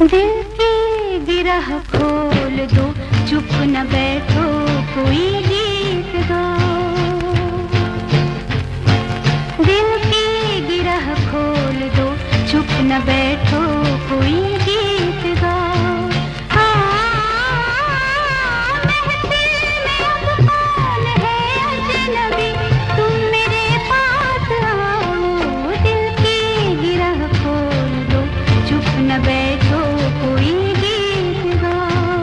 दिल की गिरह खोल दो, चुप न बैठो, कोई गीत गाओ। दिल की गिरह खोल दो, चुप न बैठो, कोई गीत गाओ। महफिल में अब कौन है अजनबी, तुम मेरे पास आओ। दिल की गिरह खोल दो, चुप न बैठो, कोई गीत गाओ।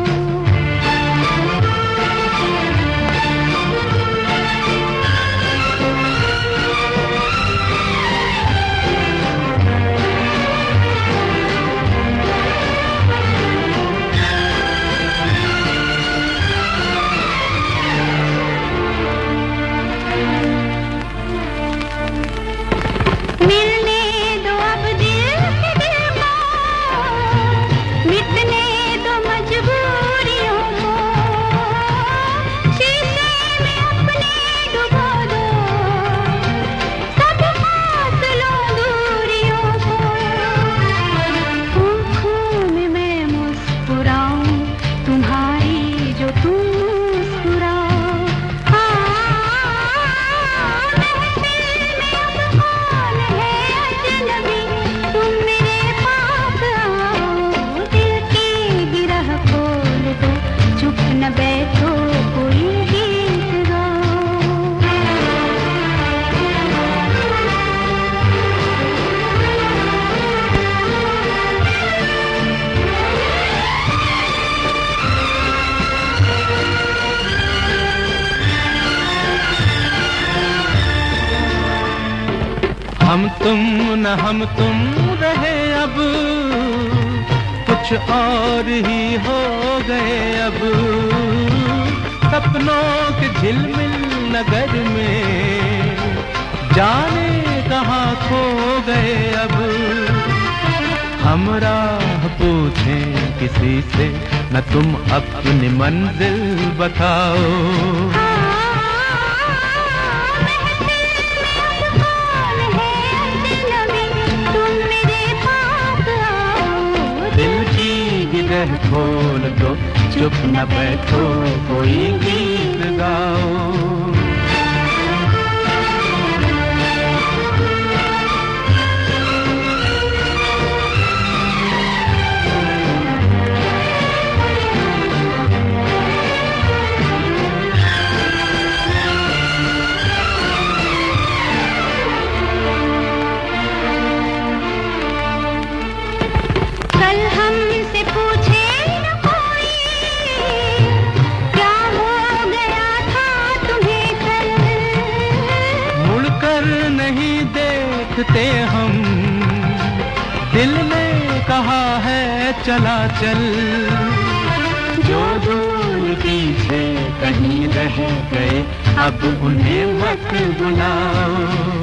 मिलने दो अब दिल से दिल को, मिटने दो मजबूरियों को, शीशे में अपने डुबो दो, सब फासलों दूरियों को। आँखों में मैं मुस्कुराऊं तुम्हारी, जो तुम मुस्कुराओ। न बैठो, कोई गीत गाओ। हम तुम न हम तुम रहे अब, कुछ और ही हो गए अब। सपनों के झिलमिल नगर में जाने कहाँ खो गए अब। हम राह पूछें किसी से, न तुम अपनी मंजिल बताओ। गिरह खोल दो, चुप न बैठो, कोई गीत गाओ। कल हमसे पूछे न कोई, क्या हो गया था तुम्हें कल। मुड़कर नहीं देखते हम, दिल ने कहा है चला चल। जो दूर पीछे कहीं रह गए, अब उन्हें मत बुलाओ।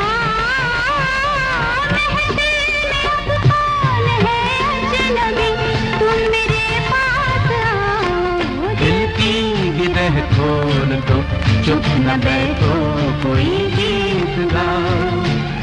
गिरह खोल दो, चुप न बैठो, कोई गीत गाओ।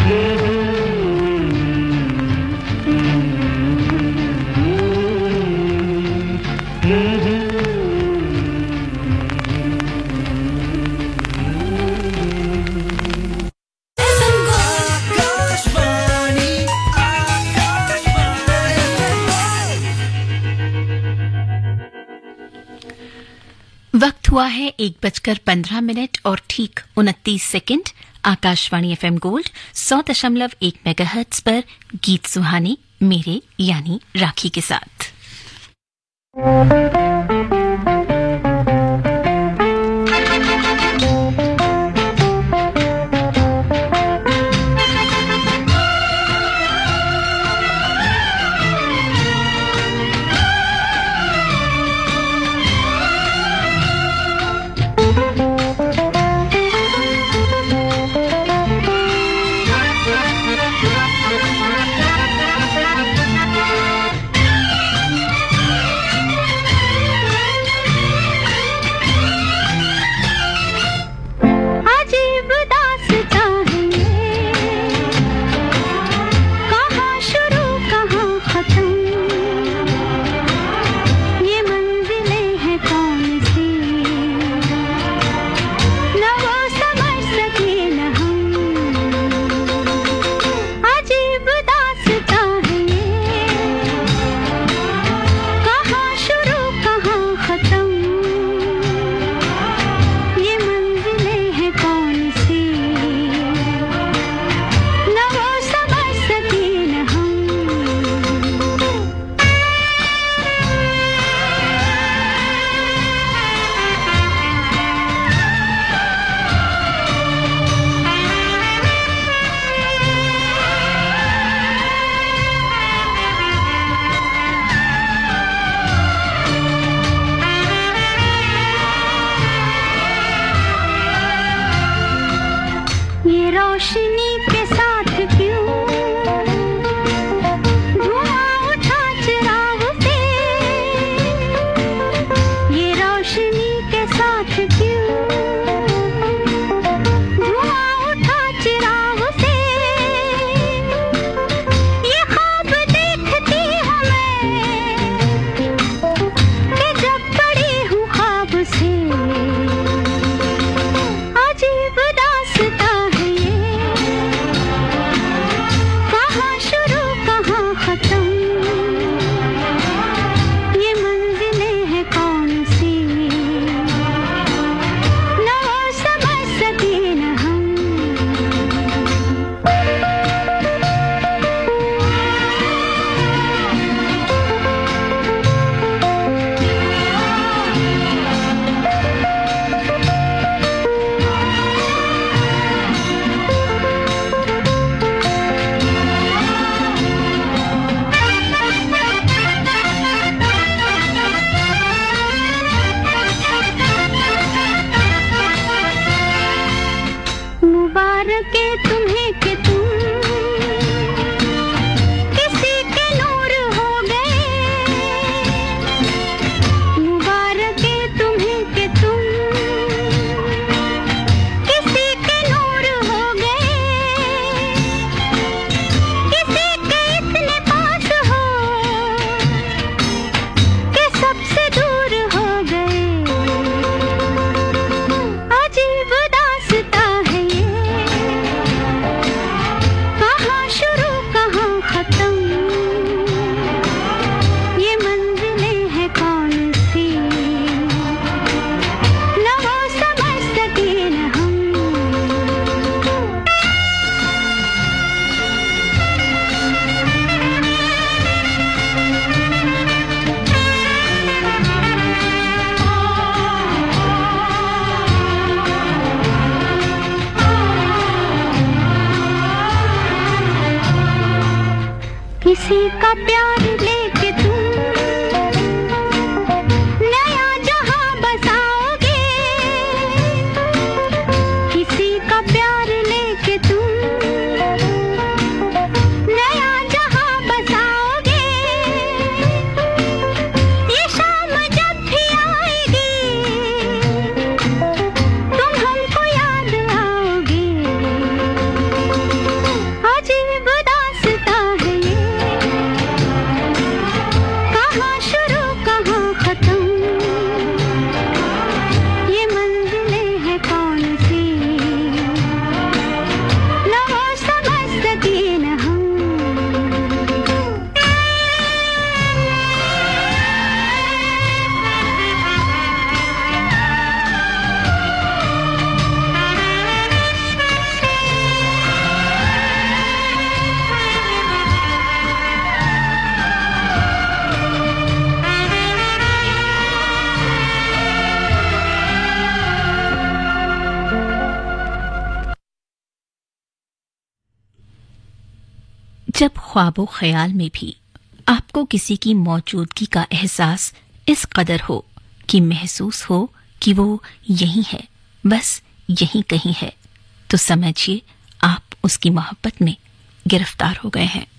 वक्त हुआ है 1:15 और ठीक 29 second. Akashvani FM Gold 100.1 megahertz पर गीत सुहानी मेरे यानी राखी के साथ। का प्यार लेके तुम नया जहां बसाओगे, किसी का प्यार लेके तुम नया जहां बसाओगे। ये शाम जब भी आएगी तुम हमको याद आओगे। अजीब दास्तां है ये, कहाँ शुरू कहाँ खत्म, ये मंजिलें हैं कौन सी, ना वो समझ सके न हम। जब ख्वाबो ख्याल में भी आपको किसी की मौजूदगी का एहसास इस कदर हो कि महसूस हो कि वो यहीं है, बस यहीं कहीं है, तो समझिए आप उसकी मोहब्बत में गिरफ्तार हो गए हैं।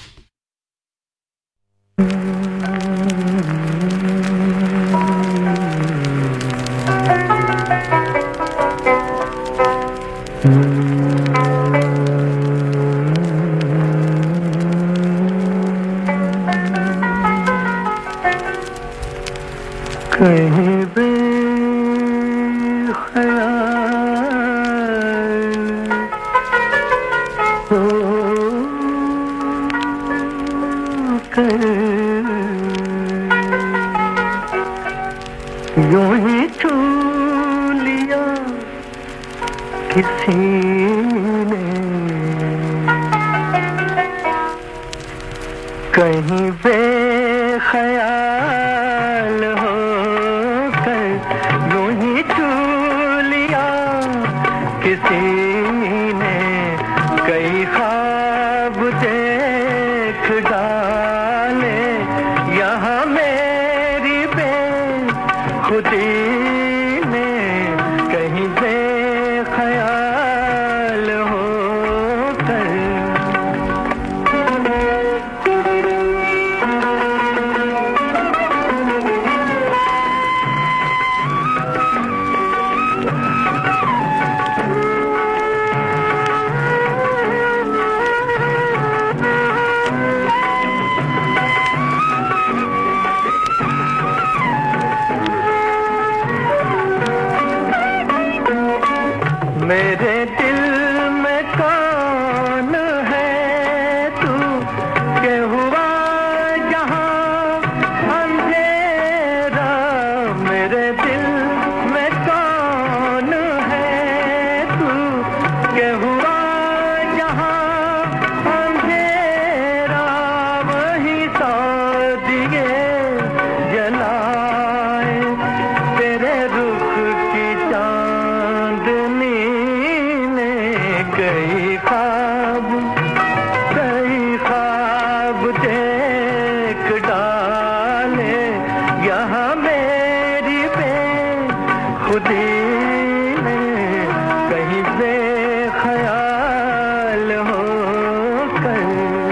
कहीं बेख्याल हो कर यूं ही छू लिया किसी ने, कहीं बेख्याल हो कर यूं ही छू लिया किसी ने, कई ख्वाब देख डाले यहाँ मेरी बेखुदी ने, कहीं बेख्याल हो कर। मेरे दिल में कौन है तू के हुआ जहां अंधेरा, मेरे दिल में कौन है तू के हुआ जहां अंधेरा, वही सौ दिए जलाए तेरे रुख की चांदनी, कई ख्वाब देख डाले यहाँ मेरी बेखुदी ने, कहीं बेख्याल हो कर।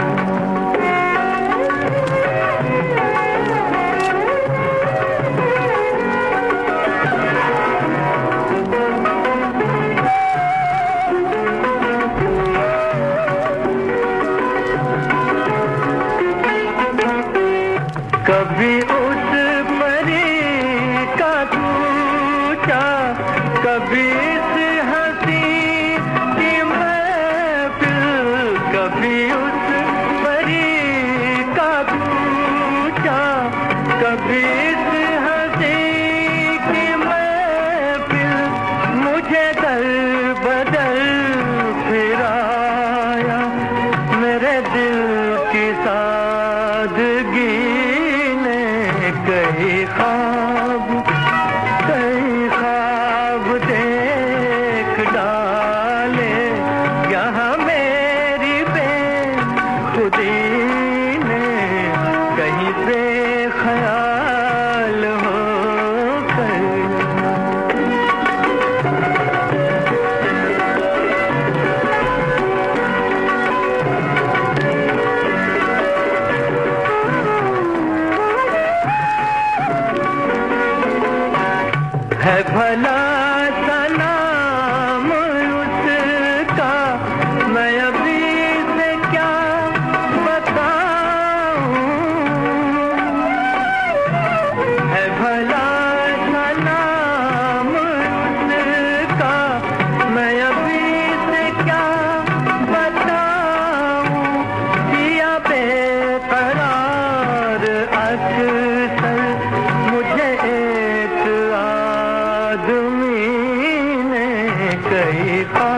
कभी उस परी का पूछा, कभी इस हंसी की महफिल, कभी उस परी का पूछा, कभी इस हंसी की महफिल, मुझे दर बदल फिराया मेरे दिल की सादगी, कई ख्वाब देख डाले यहाँ मेरी बेखुदी ने, है भला सलाम उसका, मैं अभी से क्या बताऊं, है भला सलाम उसका, मैं अभी से क्या बताऊं, जिया बेकरार अक्सर मुझे एक आदमी ने कई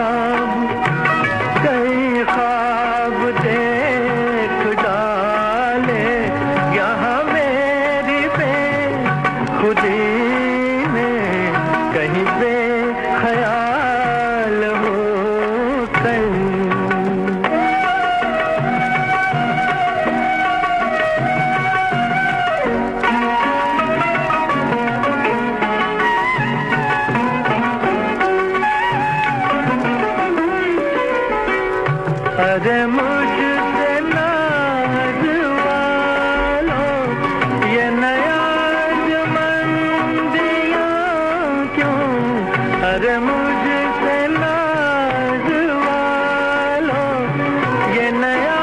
ख्वाब देख डाले, यहाँ मेरी बेखुदी में कहीं बेख्याल हो गई। अरे मुझसे नाज वालो ये नया जमंदियाँ क्यों, अरे मुझसे नाज वालो ये नया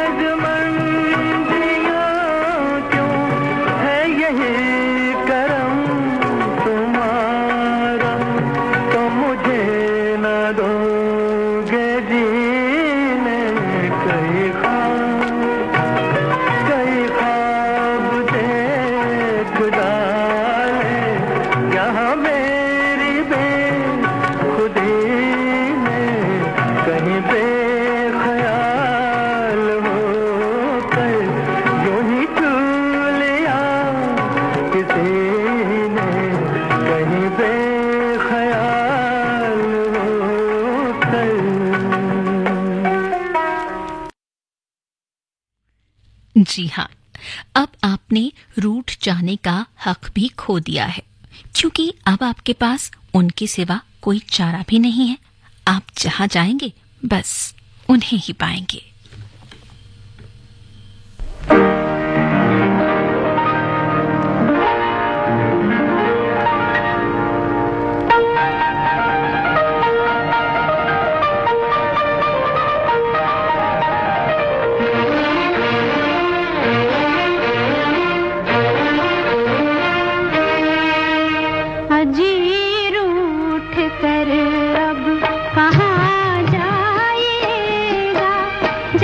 जमंदियाँ क्यों, है यही करम तुम्हारा तो मुझे न दोगे जीने, कई ख्वाब देख डाले, यहाँ मेरी बेखुदी में कहीं बेख्याल हो कर, यूं ही छू लिया किसी ने कहीं बेख्याल हो कर। जी हाँ, अब आपने रूठ जाने का हक भी खो दिया है, क्योंकि अब आपके पास उनके सिवा कोई चारा भी नहीं है। आप जहां जाएंगे बस उन्हें ही पाएंगे। अजीर उठ कर अब कहाँ जाएगा,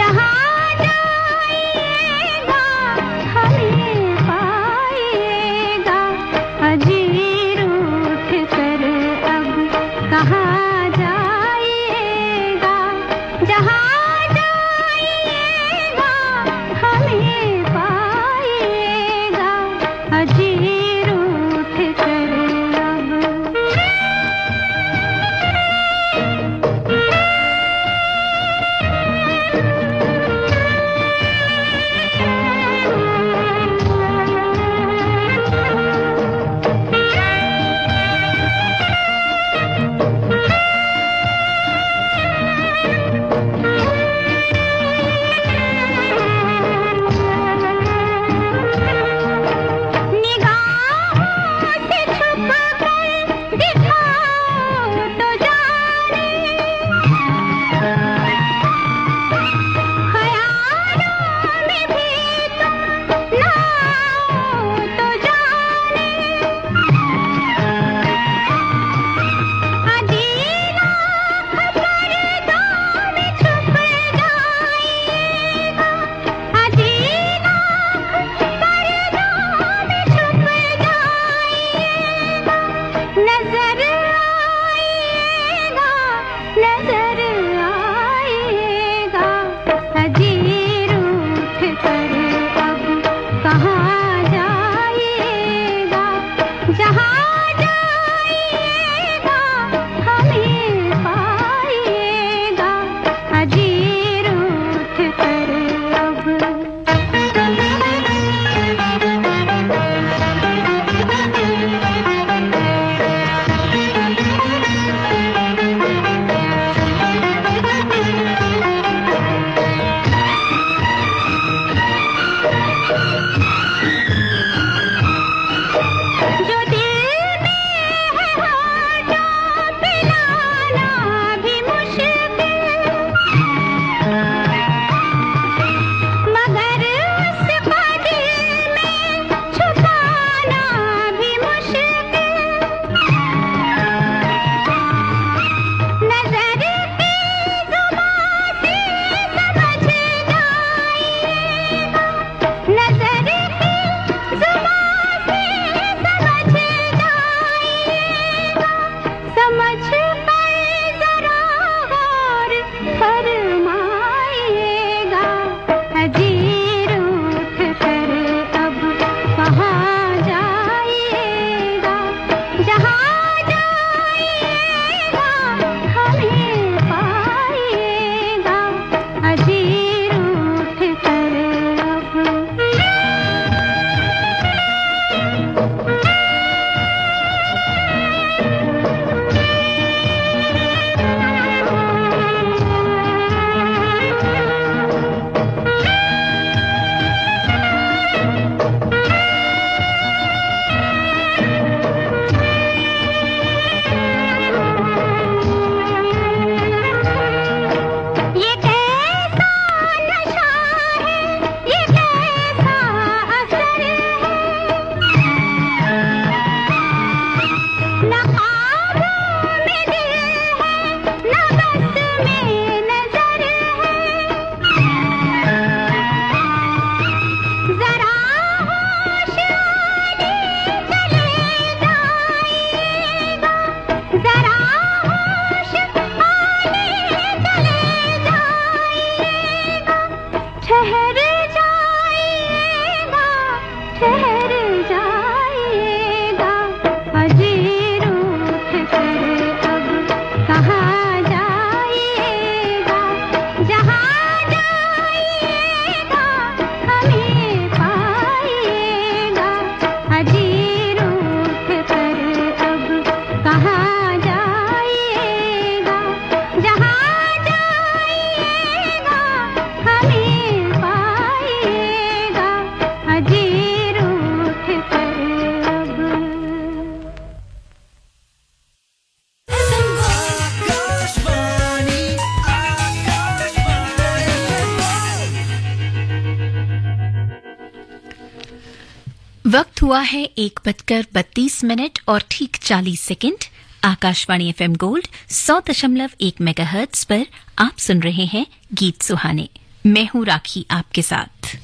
वक्त हुआ है 1:32 और ठीक 40 second. Akashvani FM Gold 100.1 megahertz पर आप सुन रहे हैं गीत सुहाने। मैं हूं राखी आपके साथ।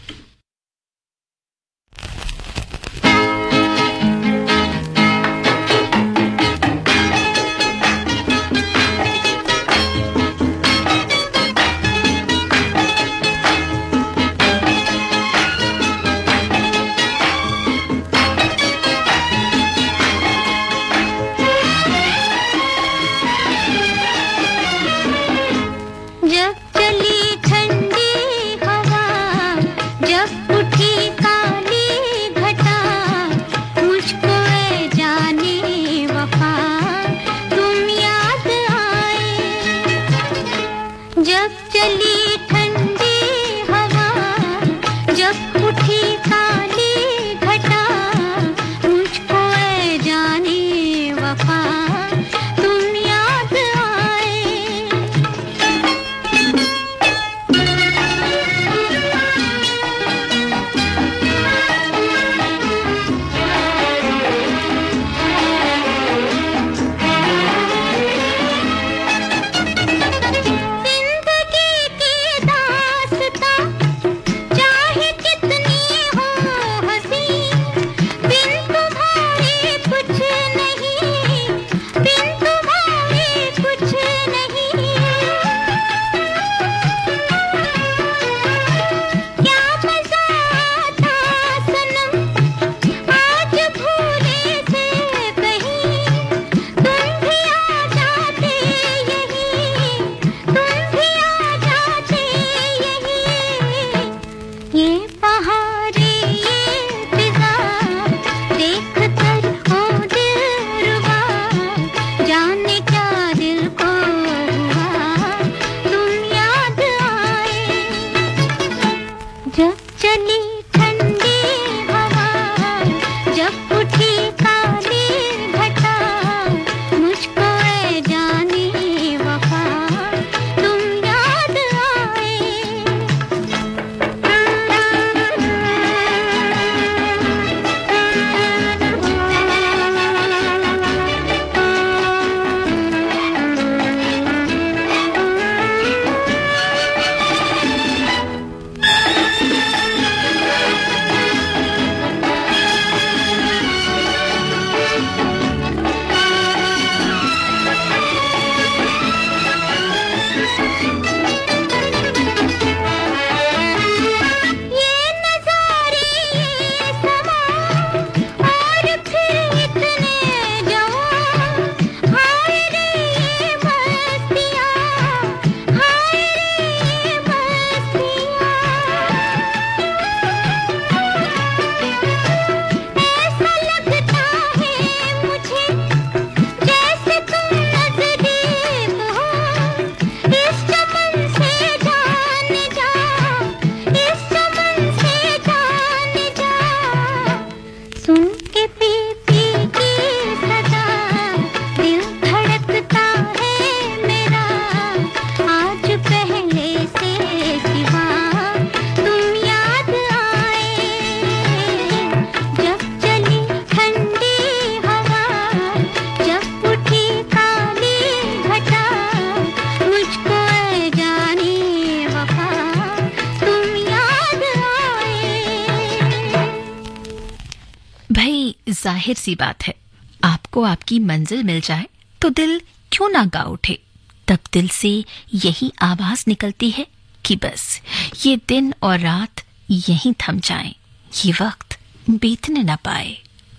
जाहिर सी बात है, आपको आपकी मंजिल मिल जाए तो दिल क्यों ना गा उठे। तब दिल से यही आवाज निकलती है कि बस ये दिन और रात यहीं थम जाएं, ये वक्त बीतने ना पाए।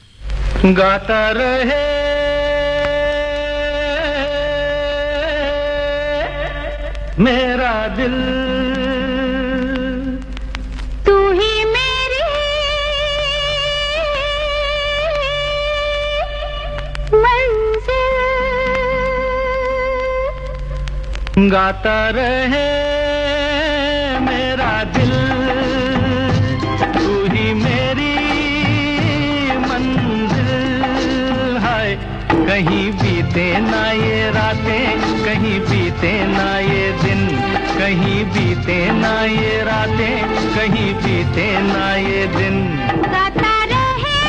गाता रहे मेरा दिल, तू ही मेरी मंजिल। गाता रहे मेरा दिल, तू ही मेरी मंजिल। हाय कहीं बीते ना ये रातें, कहीं बीते ना ये दिन, कहीं बीते ना ये रातें, कहीं बीते ना ये दिन। गाता रहे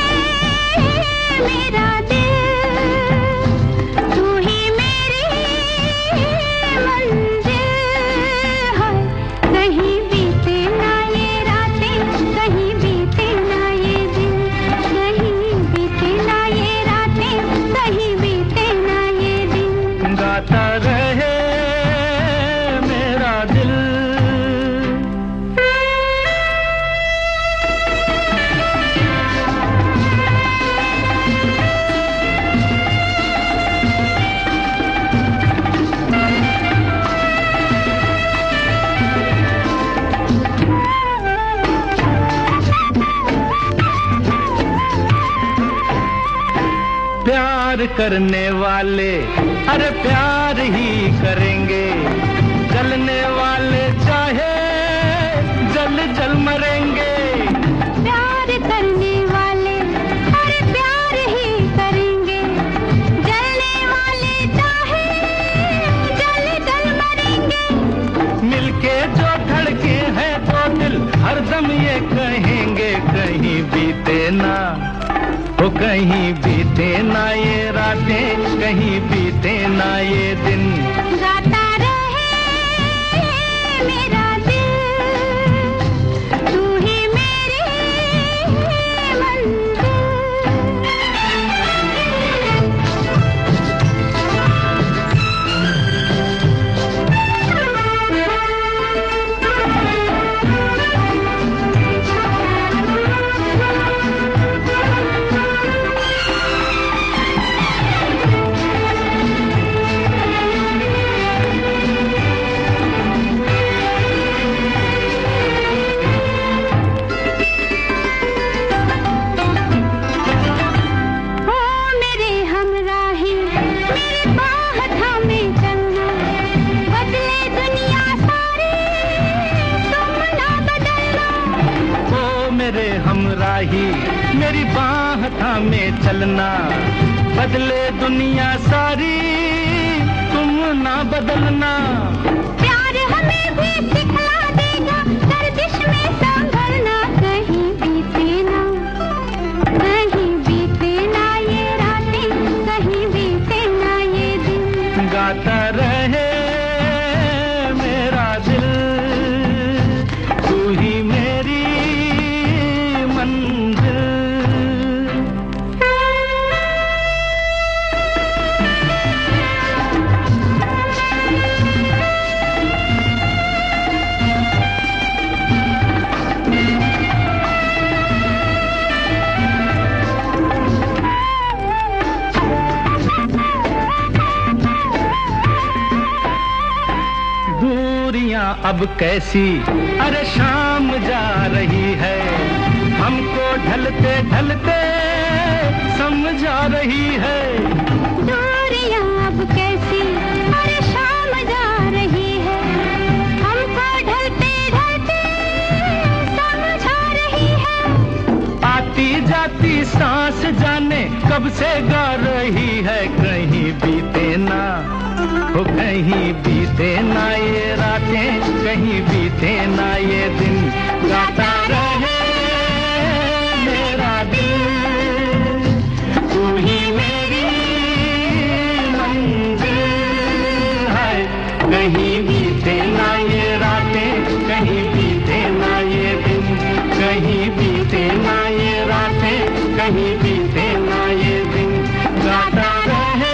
प्यार करने वाले अरे प्यार ही करेंगे, जलने वाले चाहे जल जल मरेंगे। प्यार करने वाले अरे प्यार ही करेंगे, जलने वाले चाहे जल जल मरेंगे। मिलके जो धड़के हैं दो दिल हरदम ये कहेंगे, कहीं बीते ना ओ कहीं बीते ना ये रातें, कहीं बीते ना ये दिन। गाता रहे मेरा दिल, तू ही मेरी मंजिल। मेरी बाह थामे चलना, बदले दुनिया सारी तुम ना बदलना। प्यार हमें भी सिखला देगा, गर्दिश में संभलना, कहीं बीते ना, कहीं बीते ना ये रातें, कहीं बीते ना ये दिन। गाता रहे मेरा दिल, तू ही मेरी मंजिल। अब कैसी अरे शाम जा रही है, हमको ढलते ढलते समझा रही है। दूरियां अब कैसी अरे शाम जा रही है, हमको ढलते ढलते समझा रही है। आती जाती सांस जाने कब से गा रही है, कहीं बीते ना हो कहीं बीते ना ये रातें, कहीं बीते ना ये दिन। गाता रहे मेरा दिल, तू ही मेरी मंजिल है। कहीं बीते ना ये रातें, कहीं बीते ना ये दिन, कहीं बीते ना ये रातें, कहीं बीते ना ये दिन। गाता रहे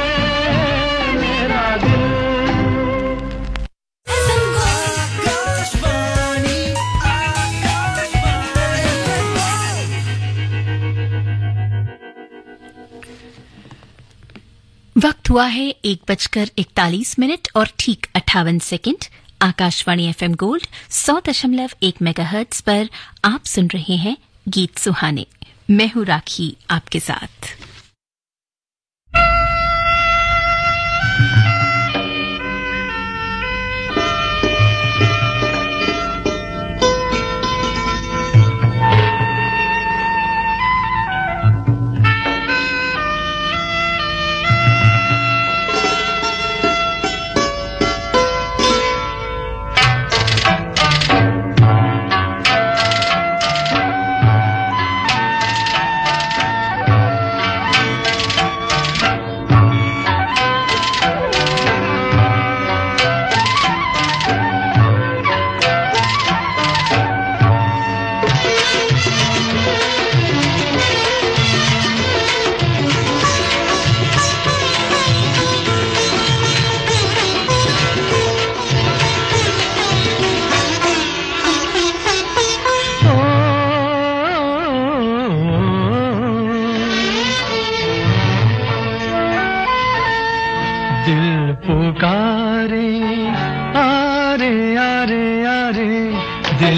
वक्त हुआ है 1:41 और ठीक 58 second. Akashvani FM Gold 100.1 megahertz पर आप सुन रहे हैं गीत सुहाने। मैं हूं राखी आपके साथ।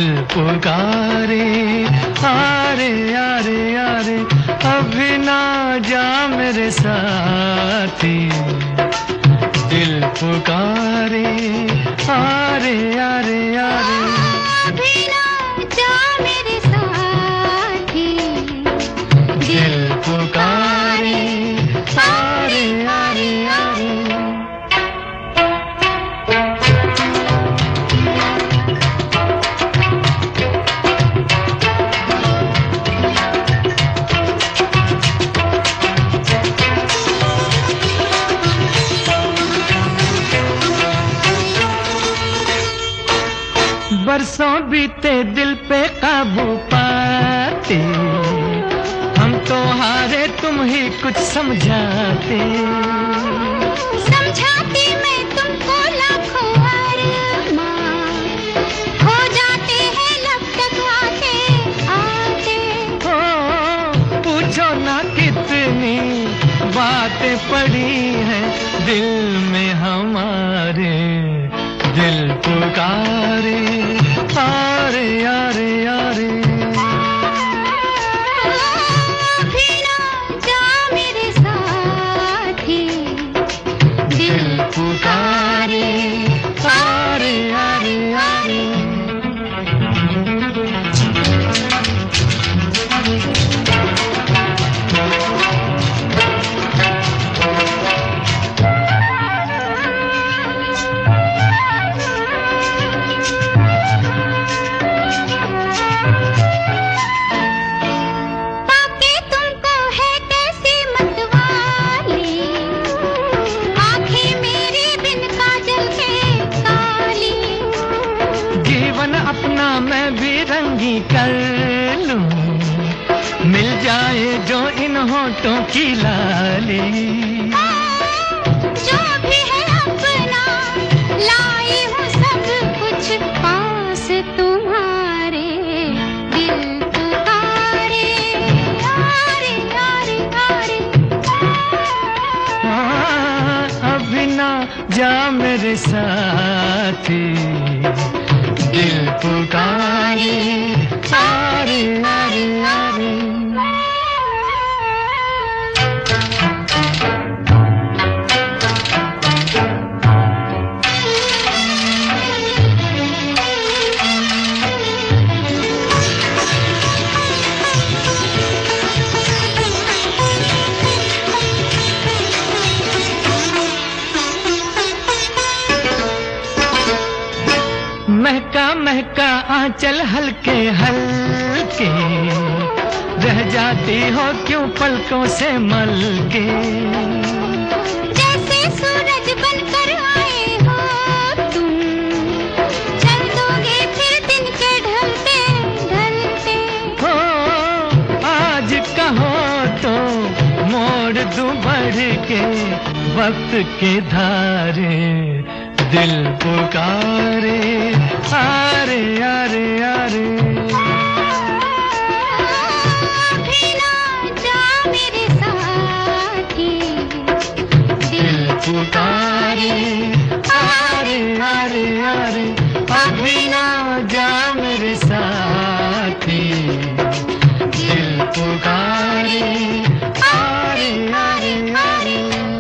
पुकारे आरे आरे आरे अभी ना जा मेरे साथी, दिल पुकारे आरे आरे आरे। अभी ना जा मेरे साथी, दिल पुकारे आरे आरे आरे। बरसों बीते दिल पे काबू पाते, हम तो हारे तुम ही कुछ समझाते। समझाती मैं तुमको लाखों अरमान, हो जाते हैं लब तक आते आते। हो पूछो ना कितनी बातें पड़ी हैं दिल में हमारे, दिल पुकारे आरे आरे आरे। अभी ना जा मेरे साथी, दिल पुकारे आरे आरे आरे। मैं भी रंगी कर लूं, मिल जाए जो इन होठों की लाली। जो भी है अपना लाई हूँ सब कुछ पास तुम्हारे, दिल पुकारे आरे आरे आरे। अभी ना जा मेरे साथी, दिल पुकारे आरे आरे आरे। महका महका आंचल हल्के हल्के, रह जाती हो क्यों पलकों से मलके। जैसे सूरज बनकर आए हो तुम, चल दोगे फिर दिन के ढलते ढलते। हो आज कहो तो मोड़ दूं बढ़ के वक्त के धारे, दिल पुकारे आरे आरे आरे। अभी ना जा मेरे साथी, दिल पुकारे आरे आरे आरे। अभी ना जा मेरे साथी, दिल पुकारे आरे आरे आरे।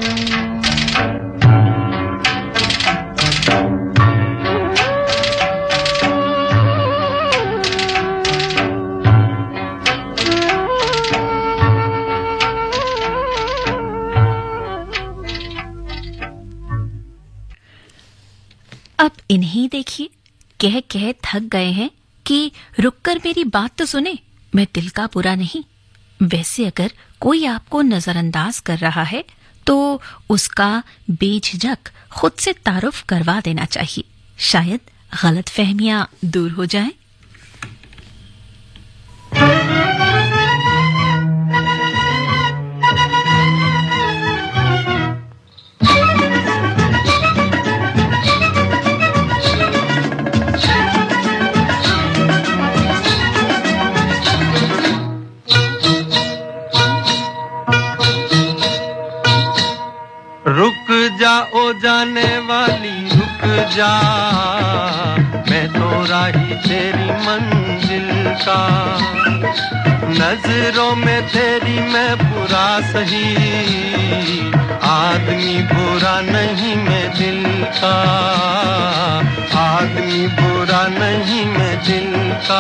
अब इन्हीं देखिए, कह कह थक गए हैं कि रुककर मेरी बात तो सुने, मैं दिल का बुरा नहीं। वैसे अगर कोई आपको नजरअंदाज कर रहा है तो उसका बेझिझक खुद से तारुफ करवा देना चाहिए, शायद गलतफहमियां दूर हो जाएं। रुक जा ओ जाने वाली रुक जा, मैं तो राही तेरी मंजिल का, नजरों में तेरी मैं बुरा सही, आदमी बुरा नहीं मैं दिल का, आदमी बुरा नहीं मैं दिल का।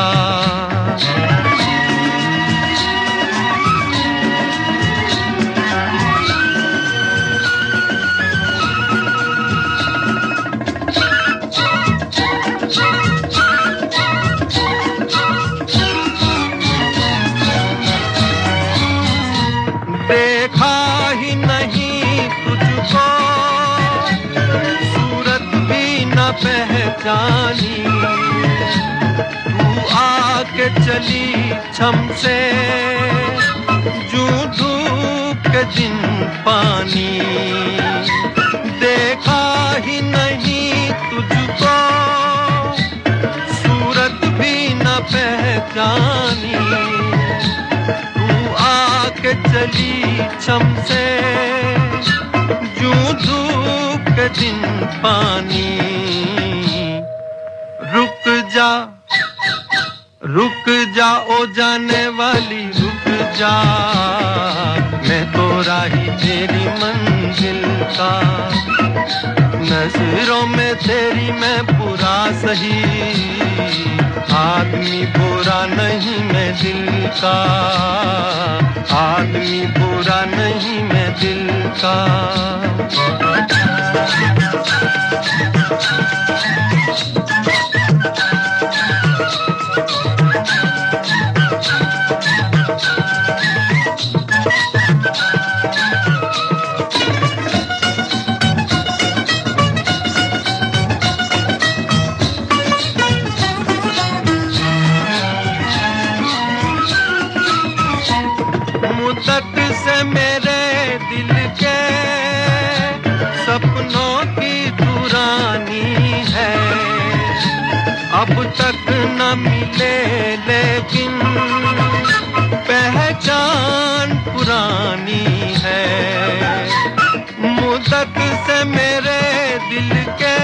देखा ही नहीं तुझको, सूरत भी न पहचानी, तू आके चली छम से, जूं धूप के दिन पानी। देखा ही नहीं तुझको, सूरत भी न पहचानी, के चली छम से, जूं धूप के दिन पानी। रुक जा ओ जाने वाली रुक जा, मैं तो राही तेरी मंजिल का, नजरों में तेरी मैं बुरा सही, आदमी बुरा नहीं मैं दिल का, आदमी बुरा नहीं मैं दिल का। मुद्दत से मेरे दिल के सपनों की दुरानी है, अब तक न मिले लेकिन पहचान पुरानी है। मुद्दत से मेरे दिल के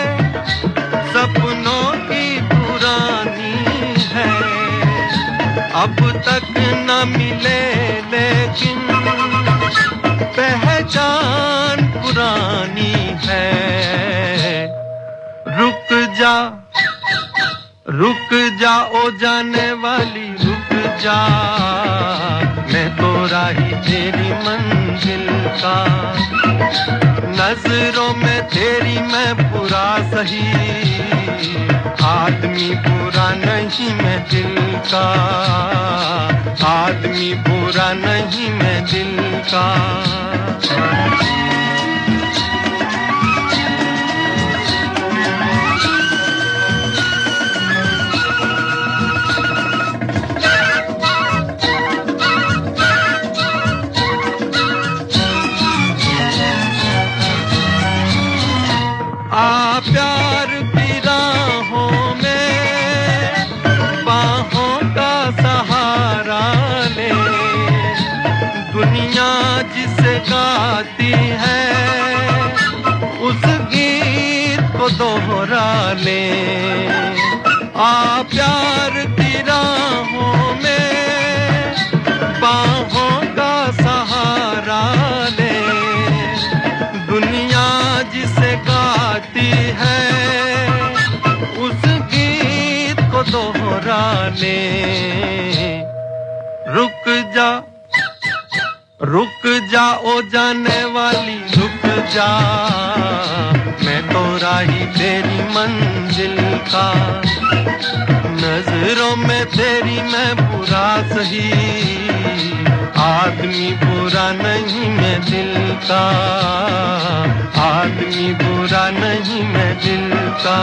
सपनों की दुरानी है, अब तक न मिले लेकिन पहचान पुरानी है। रुक जा ओ जाने वाली रुक जा, मैं तो राही तेरी मंजिल का, नजरों में तेरी मैं बुरा सही, आदमी बुरा नहीं मैं दिल का, आदमी बुरा नहीं मैं दिल का। आ प्यार की राहों में बाहों का सहारा ले, दुनिया जिसे गाती है उस गीत को दोहरा ले। आ प्यार की राहों में बाहों का सहारा ले, दुनिया जिसे गाती है उस गीत को दोहरा ले। रुक जा ओ जाने वाली रुक जा, मैं तो राही तेरी मंजिल का, नजरों में तेरी मैं बुरा सही, आदमी बुरा नहीं मैं दिल का, आदमी बुरा नहीं मैं दिल का।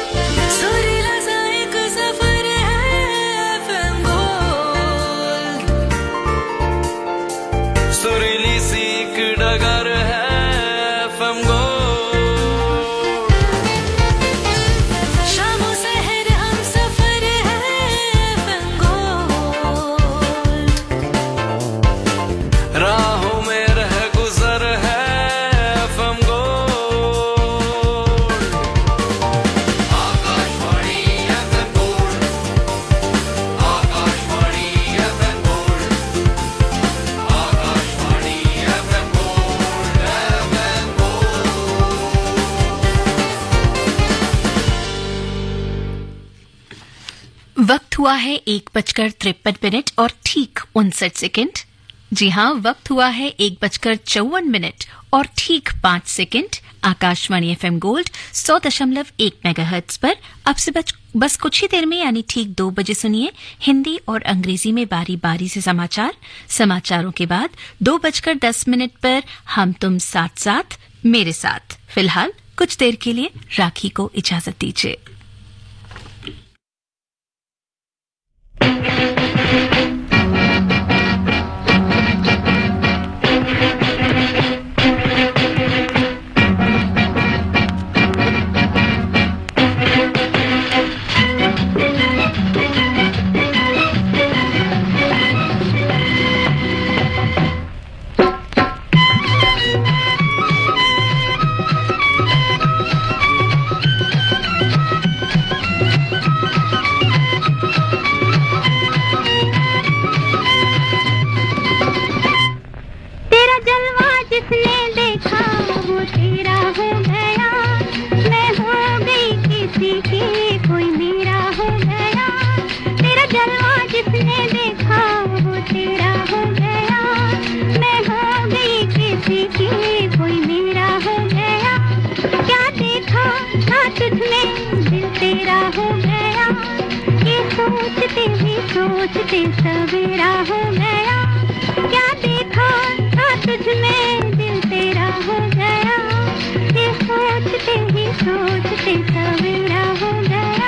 सुरीला सा एक सफर है FM गोल्ड। वक्त हुआ है 1:53 और ठीक 59 सेकंड। जी हाँ, वक्त हुआ है 1:54 और ठीक 5 second. Akashvani FM Gold 100.1 megahertz पर अब से बस कुछ ही देर में यानी ठीक 2 बजे सुनिए हिंदी और अंग्रेजी में बारी बारी से समाचार। समाचारों के बाद 2:10 पर हम तुम साथ साथ मेरे साथ। फिलहाल कुछ देर के लिए राखी को इजाजत दीजिए। सोचते सवेरा हो गया, क्या देखा था तुझ में दिल तेरा हो गया, ये सोचते ही सोचते सवेरा हो गया।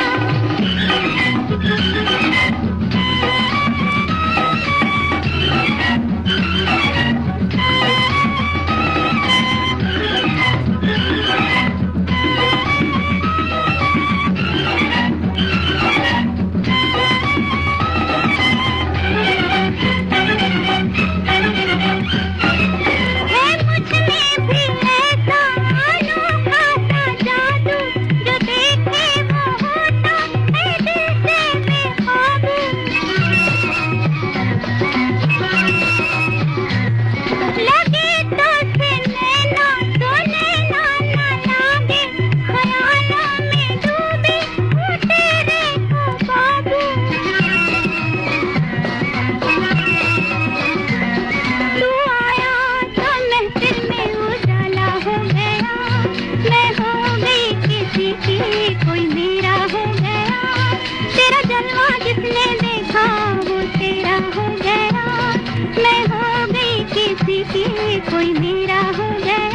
कोई मेरा हो गया।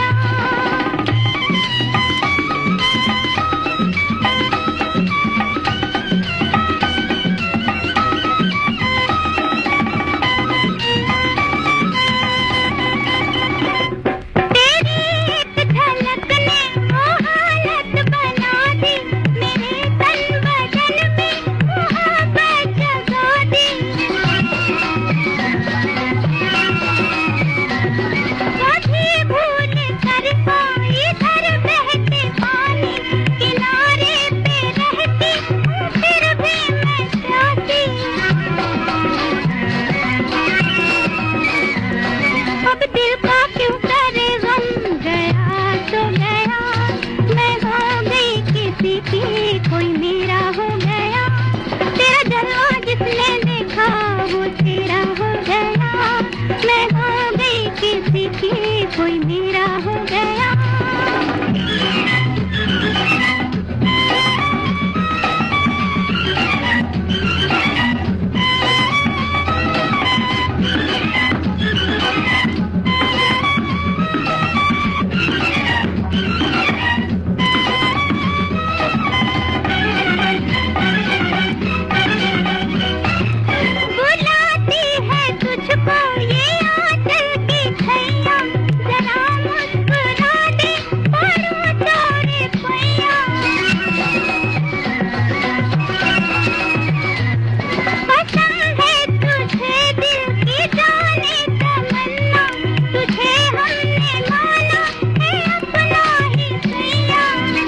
कोई मेरा हो गया। बुलाती है तुझको ये आंचल की छैया, जरा मुस्कुरा दे परो तोरे पैया। पसंद है तुझे दिल की जाने तमन्ना, तुझे हमने माना है अपना ही सैया।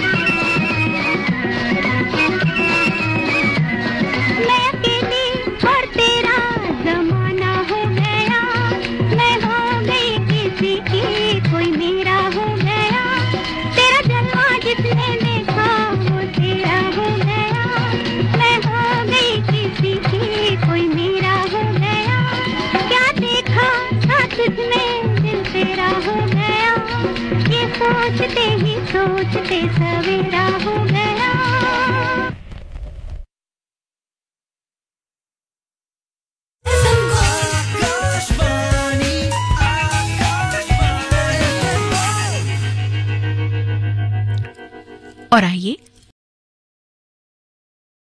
मैं अकेली और तेरा जमाना हो गया, मैं हो गई किसी की कोई मेरा हो गया। तेरा जलवा जिसने देखा वो तेरा हो गया, मैं हो गई सोचते ही सोचते सवेरा हो गया। और आइए